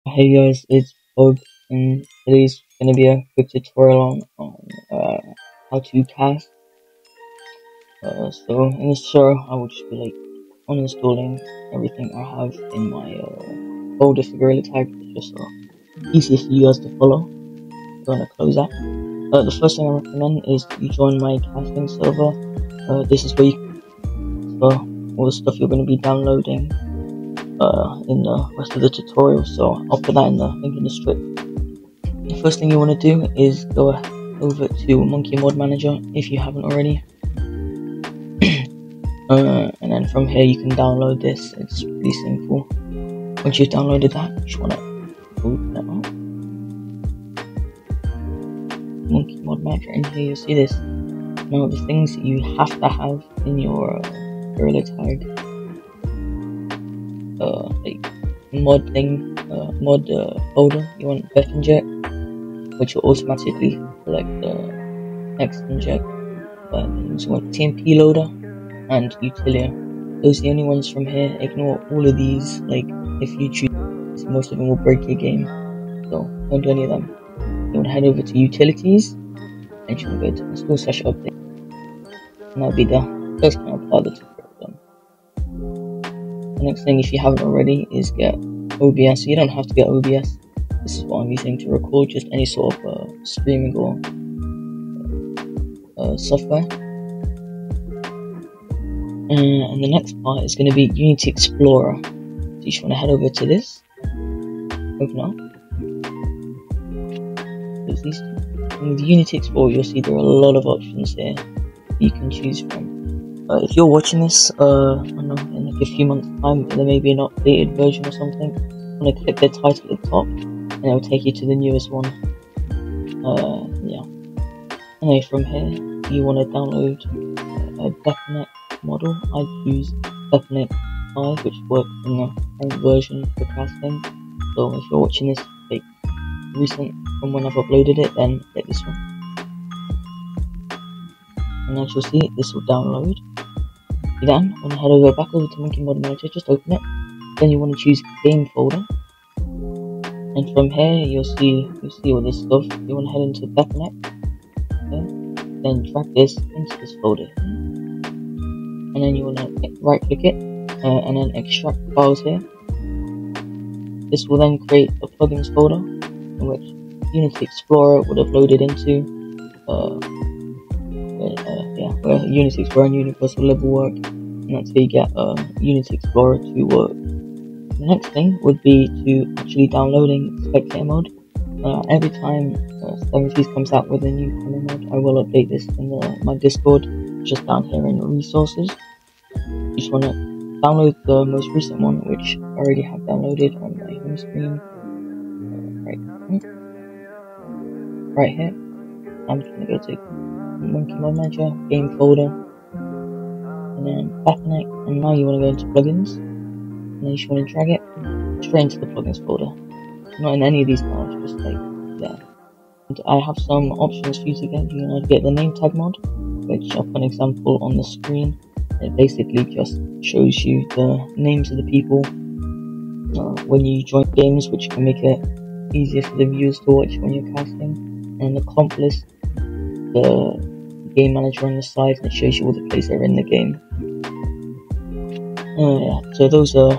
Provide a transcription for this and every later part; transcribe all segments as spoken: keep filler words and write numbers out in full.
Hey guys, it's Bug, and today's gonna be a quick tutorial on, on uh, how to cast. Uh, so in this tutorial, I will just be like uninstalling everything I have in my uh, folder for Gorilla Tag, just so easier for you guys to follow. I'm gonna close that. Uh, the first thing I recommend is you join my casting server. Uh, this is where you can for all the stuff you're gonna be downloading uh, in the rest of the tutorial. So I'll put that in the link in the description. The first thing you want to do is go over to Monkey Mod Manager if you haven't already. uh, and then from here you can download this. It's pretty simple. Once you've downloaded that, you just want to open it up. Monkey Mod Manager, and here you'll see this. Now the things that you have to have in your uh, Gorilla Tag uh, like mod thing, uh, mod uh, folder, you want Weapon Jet, which will automatically select the next inject weapons. You want T M P loader and Utilia. Those are the only ones from here. Ignore all of these. Like if you choose, most of them will break your game. So don't do any of them. You want to head over to utilities and you want to go to install slash update. And that'll be the first kind of part of the tutorial done. The next thing, if you haven't already, is get O B S. So you don't have to get O B S. This is what I'm using to record just any sort of uh, streaming or uh, software. Uh, and the next part is going to be Unity Explorer. So you just want to head over to this, open up, close these two. And with Unity Explorer, you'll see there are a lot of options here you can choose from. Uh, if you're watching this, uh, I don't know, in like a few months' time, there may be an updated version or something. I'm going to click the title at the top, and it will take you to the newest one. Uh, yeah. Anyway, from here, you want to download uh, a DepoNet model. I use DepoNet five, which works in the current version for casting. So if you're watching this like recent from when I've uploaded it, then get this one. And as you'll see, this will download. You then want to head over back over to Monkey Mod Manager, just open it. Then you want to choose Game Folder. And from here, you'll see you'll see all this stuff. You want to head into DepoNet, okay? Then drag this into this folder, and then you want to right click it, uh, and then extract files here. This will then create a plugins folder, in which Unity Explorer would have loaded into. Uh, where, uh, yeah, where Unity Explorer and Universal Level work, and that's how you get uh, Unity Explorer to work. The next thing would be to actually downloading Spectator mode. Uh, every time uh, seven Seas comes out with a new camera mode, I will update this in the, my Discord, just down here in the resources. You just want to download the most recent one, which I already have downloaded on my home screen. Uh, right, right here. I'm just going to go to Monkey Mod Manager, Game Folder, and then DepoNet, and now you want to go into Plugins. And then you just want to drag it straight into the plugins folder. Not in any of these files, just like there. And I have some options for you to get. You want to get the name tag mod, which I'll put an example on the screen. It basically just shows you the names of the people uh, when you join games, which can make it easier for the viewers to watch when you're casting. And the comp list, the game manager on the side, and it shows you all the players that are in the game. Uh, yeah, so those are.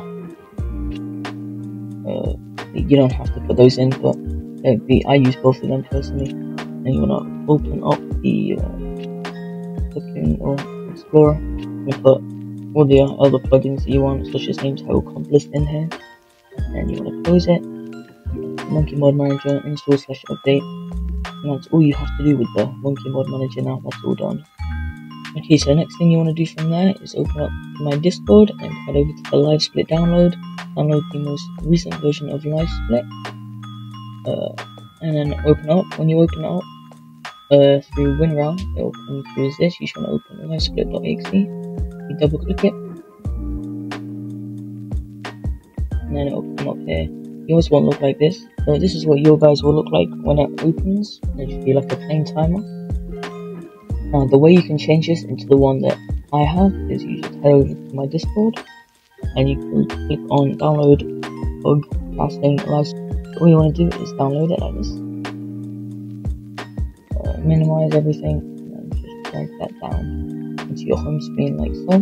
Uh, you don't have to put those in, but uh, the, I use both of them personally. And you want to open up the uh, plugin or Explorer and put all the other plugins that you want, such as name tag comp list in here. And you want to close it. Monkey Mod Manager, install slash update. And that's all you have to do with the Monkey Mod Manager now. That's all done. Okay, so the next thing you want to do from there is open up my Discord and head over to the Live Split download. Download the most recent version of Live Split, uh, and then open up. When you open up uh, through WinRAR, it will come through as this. You just want to open livesplit dot E X E. You double click it, and then it will come up here. Yours won't look like this. So this is what your guys will look like when it opens. It should be like a plain timer. Now the way you can change this into the one that I have is you just head over to my Discord, and you can click on download bug casting live all you want to do is download it like this, uh, minimize everything, and then just drag that down into your home screen like so.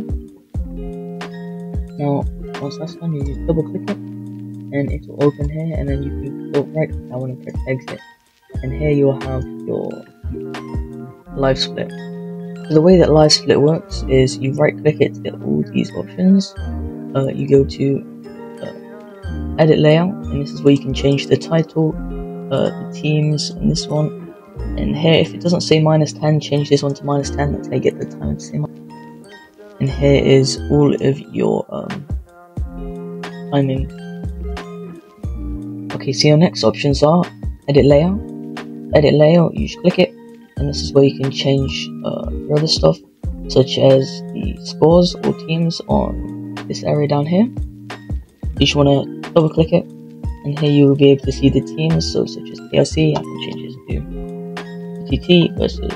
Now, once that's done, you just double click it, and it will open here, and then you can go right down and press exit, and here you'll have your live split. So the way that live split works is you right click it to get all these options, uh, you go to uh, edit layout, and this is where you can change the title, uh, the teams, and this one, and here if it doesn't say minus ten, change this one to minus ten, that's how you get the time to say minus ten. And here is all of your um, timing. Okay, so your next options are edit layout. Edit layout, you just click it, and this is where you can change uh, your other stuff, such as the scores or teams on this area down here. You just want to double click it, and here you will be able to see the teams, so such as T L C, I can change this to T T versus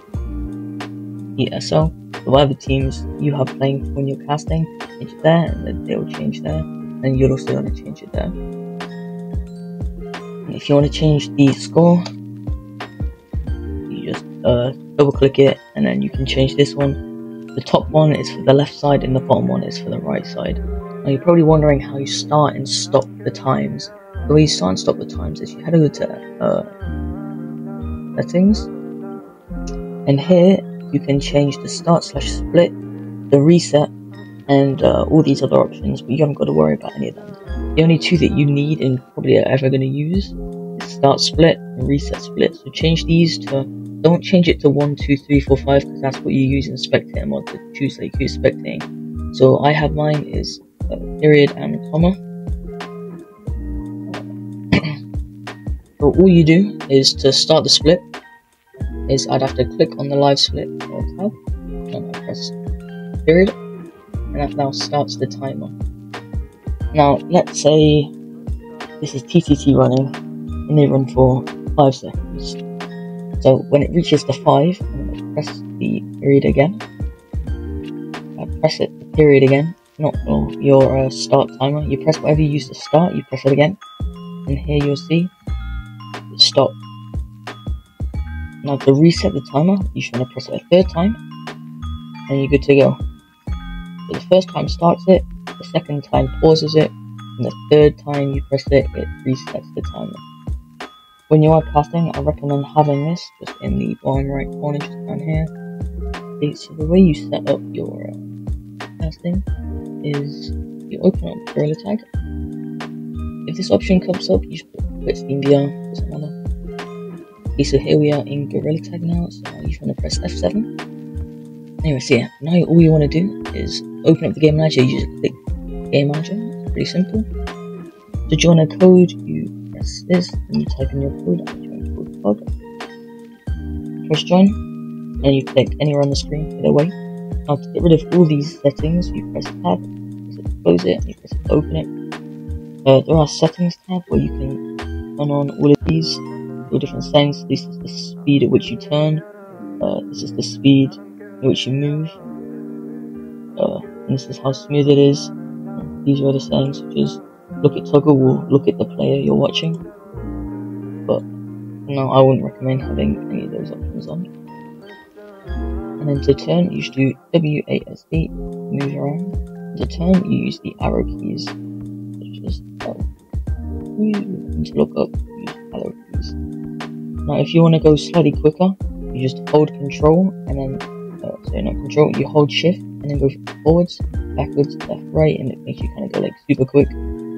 E S L. So whatever teams you have playing when you're casting, change it there, and then they will change there, and you'll also want to change it there. And if you want to change the score, you just uh, double click it, and then you can change this one. The top one is for the left side, and the bottom one is for the right side. Now you're probably wondering how you start and stop the times. The way you start and stop the times is you head over to uh, settings, and here you can change the start slash split, the reset, and uh, all these other options, but you haven't got to worry about any of them. The only two that you need and probably are ever going to use is start split and reset split. So change these to, don't change it to one, two, three, four, five, because that's what you use in Spectator mode to choose like who's spectating. So I have mine is uh, period and comma. So all you do is to start the split, is I'd have to click on the live split or tab, and I press period, and that now starts the timer. Now let's say this is T T T running, and they run for five seconds. So when it reaches the five, I'm going to press the period again. I press it, the period again, not for your uh, start timer. You press whatever you use to start, you press it again, and here you'll see it stop. Now to reset the timer, you should want to press it a third time, and you're good to go. So the first time starts it, the second time pauses it, and the third time you press it, it resets the timer. When you are casting, I recommend having this just in the bottom right corner, just down here. Okay, so the way you set up your uh, casting is you open up Gorilla Tag. If this option comes up, you should put SteamVR, doesn't matter. Okay, so here we are in Gorilla Tag now, so now you just want to press F seven. Anyway, so yeah, now all you want to do is open up the game manager, you just click game manager, it's pretty simple. To join a code, you press this, and you type in your code, and join code pod. Press join, and you click anywhere on the screen, either way. Now to get rid of all these settings, you press tab, press it to close it, and you press it to open it. Uh, there are settings tab where you can turn on all of these. All different settings. This is the speed at which you turn, uh, this is the speed at which you move, uh, and this is how smooth it is. And these are the settings, which is look at toggle will look at the player you're watching, but no, I wouldn't recommend having any of those options on. And then to turn, you should do W A S D, move around. To turn, you use the arrow keys, such as L. And to look up, use arrow keys. Now if you want to go slightly quicker, you just hold control, and then, uh, sorry not control, you hold shift, and then go forwards, backwards, left, right, and it makes you kind of go like super quick.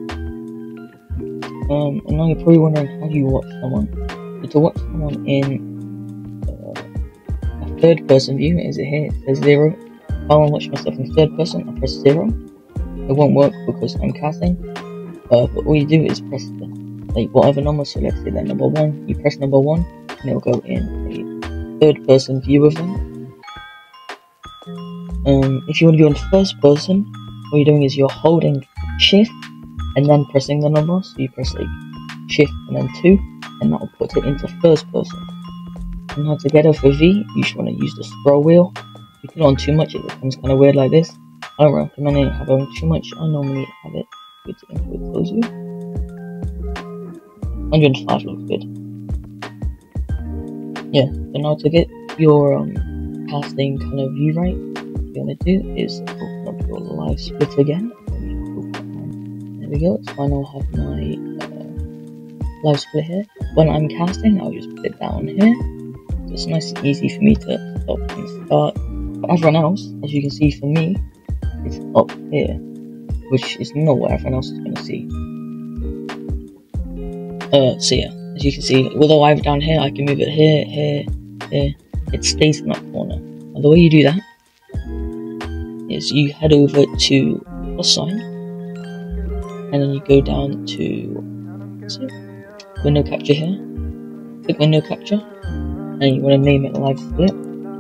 Um, and now you're probably wondering, how do you watch someone? So to watch someone in uh, a third person view, is it here? It says zero. If I want to watch myself in third person, I press zero. It won't work because I'm casting, uh, but all you do is press the like whatever number, so let's say that number one, you press number one, and it'll go in a third person view of them. Um, if you want to go in first person, what you're doing is you're holding shift and then pressing the number, so you press like shift and then two, and that will put it into first person. And now to get over V, you should want to use the scroll wheel. If you put it on too much, it becomes kind of weird like this. I don't recommend it having too much, I normally have it with the input close view. one hundred five looks good. Yeah, so now to get your um, casting kind of view right, what you're going to do is open up your live split again. There we go, so I now have my uh, live split here. When I'm casting, I'll just put it down here. So it's nice and easy for me to stop and start. For everyone else, as you can see for me, it's up here, which is not what everyone else is going to see. Uh, so yeah, as you can see, with the live down here, I can move it here, here, here. It stays in that corner. And the way you do that is you head over to plus sign, and then you go down to see, window capture here. Click window capture, and you want to name it live split.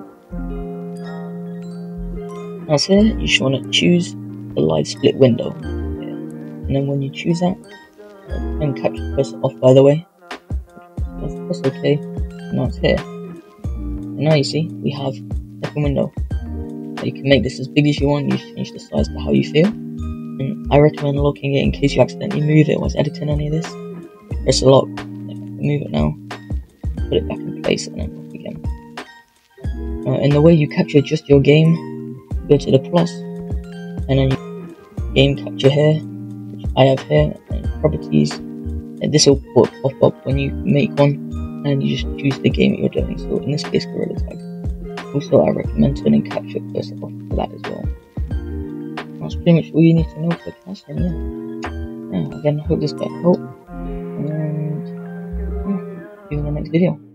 As here, you should want to choose the live split window, yeah. And then when you choose that, and capture cursor off, by the way, that's okay. Now it's here, and now you see we have second window. So you can make this as big as you want. You change the size to how you feel, and I recommend locking it in case you accidentally move it whilst editing any of this. Press a lock, move it now, put it back in place, and then lock again. Uh, and the way you capture just your game, go to the plus, and then you game capture here, which I have here, and properties, and this will pop up when you make one, and you just choose the game that you're doing. So in this case, Gorilla Tag. Also, I recommend turning capture cursor off for that as well. That's pretty much all you need to know for casting. Yeah. Yeah. Again, I hope this got help, and yeah, see you in the next video.